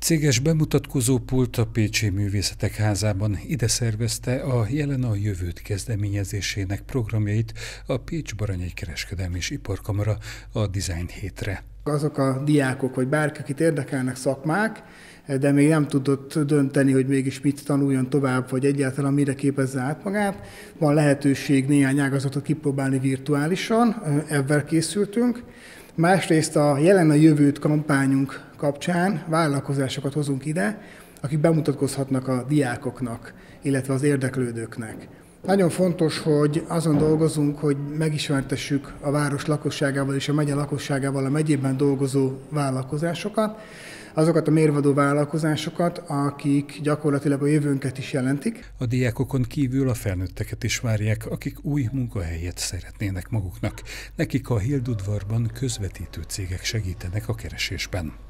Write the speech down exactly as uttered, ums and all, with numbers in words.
Céges bemutatkozópult a Pécsi Művészetek Házában. Ide szervezte a Jelen a jövőt kezdeményezésének programjait a Pécs-Baranyai Kereskedelmi és Iparkamara a Design hétre. Azok a diákok, vagy bárki, akit érdekelnek szakmák, de még nem tudott dönteni, hogy mégis mit tanuljon tovább, vagy egyáltalán mire képezze át magát. Van lehetőség néhány ágazatot kipróbálni virtuálisan, ebben készültünk. Másrészt a Jelen a jövőt kampányunk kapcsán vállalkozásokat hozunk ide, akik bemutatkozhatnak a diákoknak, illetve az érdeklődőknek. Nagyon fontos, hogy azon dolgozunk, hogy megismertessük a város lakosságával és a megye lakosságával a megyében dolgozó vállalkozásokat, azokat a mérvadó vállalkozásokat, akik gyakorlatilag a jövőnket is jelentik. A diákokon kívül a felnőtteket is várják, akik új munkahelyet szeretnének maguknak. Nekik a Hildudvarban közvetítő cégek segítenek a keresésben.